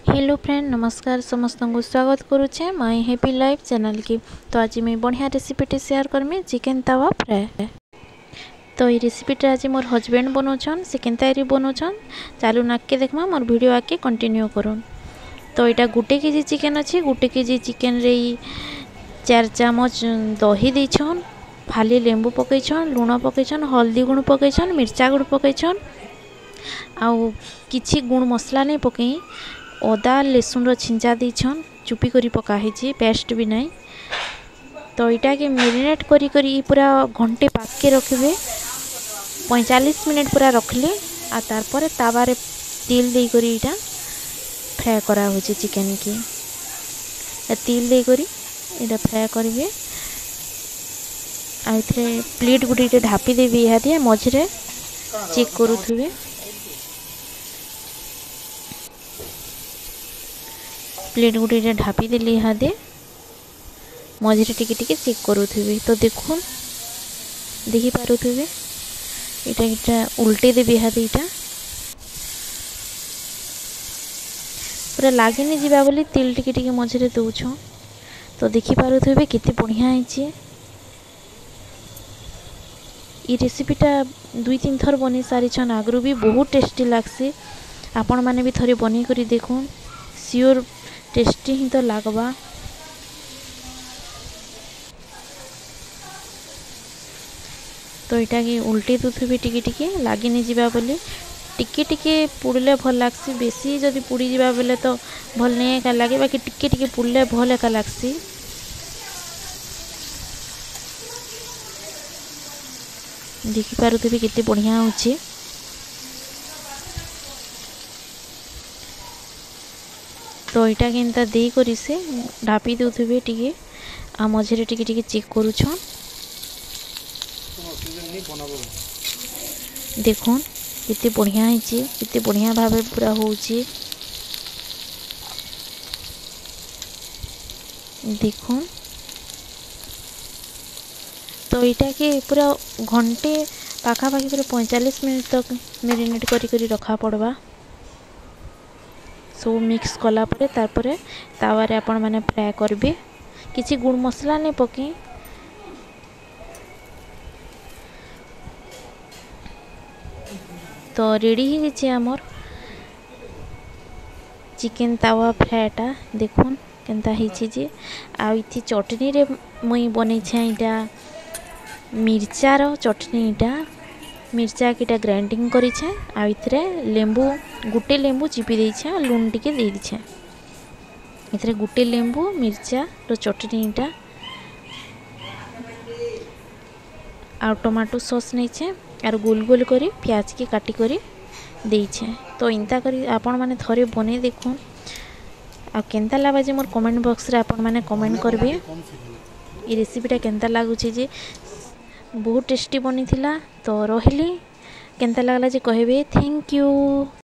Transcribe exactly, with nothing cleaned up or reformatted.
Hello friend, नमस्कार। समस्त को स्वागत करुचे माई हैप्पी लाइफ चैनल की। तो आज मैं बढ़िया रेसिपीटी शेयर करमी चिकेन तावा फ्राए। तो ये रेसिपीटा आज मोर हजबैंड बनाऊन से केनता बनाऊन चालू नाके देखमा मोर वीडियो आके कंटिन्यू करूँ। तो यहाँ गोटे केजी चिकेन अच्छी गोटे केजी चिकेन रे चार चामच दही देछन, फाली लेंबू पकईछन, लुण पकईछन, हल्दी गुण पकईछन, मिर्चा गुड़ पकईछन, आउ किछि गुण मसला नहीं पकई अदा लसुन छिंचा देछन, चुपी करी पकाही पेस्ट भी नहीं। तो यहाँ के मेरिनेट करी करी पूरा घंटे पाक के रखिए, पैंतालीस मिनट पूरा रखले आ तारपर तावारे तेल दे करी इटा फ्राए करा होचे चिकेन की। तेल दे करी इटा फ्राए करिवे आ इथरे प्लेट गुटे ढापी देबी। या दिया मझे चेक करुथुवे, प्लेट गुटे ढापी देली इहादे मझे टिके टिके चेक करुथुवे। तो देखुन देखी पारुथुवे इटा इटा उल्टे देबी इहादे इटा पूरा लागे नहीं जीवा बोली तेल टिके टिके मझे दउछ। तो देखी पारुथुवे केते बढ़िया होइछि। ये रेसिपीटा दुई तीन थर बनी सारी छन, आगरू भी बहुत टेस्टी लागसी। आपण माने भी थरे बनी करी देखुन, सियोर टेस्टी ही तो लागबा। तो यहाँ कि उल्टे दूसरी टिके टिके लगी नहीं जावा बोली टिके टिके पुड़ले भल लागसी। बेसी जदि पुड़ी जावा बोले तो भल नहीं एका लगे, बाकी टिके टिके पुड़ले भल एका लागसी। देखि पारुथबे केते बढ़िया होची। तो यहाँ के दे करी से ढापी दूसरे टिके आ मझे टिके टिके चेक करुछन। देखुन केते बढ़िया होची, केते बढ़िया भावे पूरा होची। देखुन तो यहाँ के पूरा घंटे पाखापाखि पूरा पैंतालीस मिनट तक मेरिनेट करी करी रखा पड़वा। सब मिक्स कला परे तारपरे तावारे आपण माने फ्राए करबे, किछि गुण मसला नहीं पके। तो रेडी ही गेछि हमर चिकेन तावा फ्राएटा। देखुन केनता हिछि जे आ इथि चटनी रे मुई बनै छै इटा मिर्चार चटनी। इटा मिर्चा किटा ग्राइंडिंग करी छे आ इथरे लेंबू गुटे लेंबू चिपी दे छे, लून टिके दे दी छे। इथरे गुटे लेंबू मिर्चा रो चटनी इटा आ टमाटो सॉस नहीं छे आर गोल गोल करी प्याज के काटी करी दे छे। तो इंता करी आपण माने थरे बने देखुन आ केनता लागा जे मोर कमेंट बॉक्स रे आपण माने कमेंट करबे। ये रेसिपीटा केनता लागुचे जे बहुत टेस्टी बनी थिला। तो रहिली केनता लागला जे कहबे। Thank you.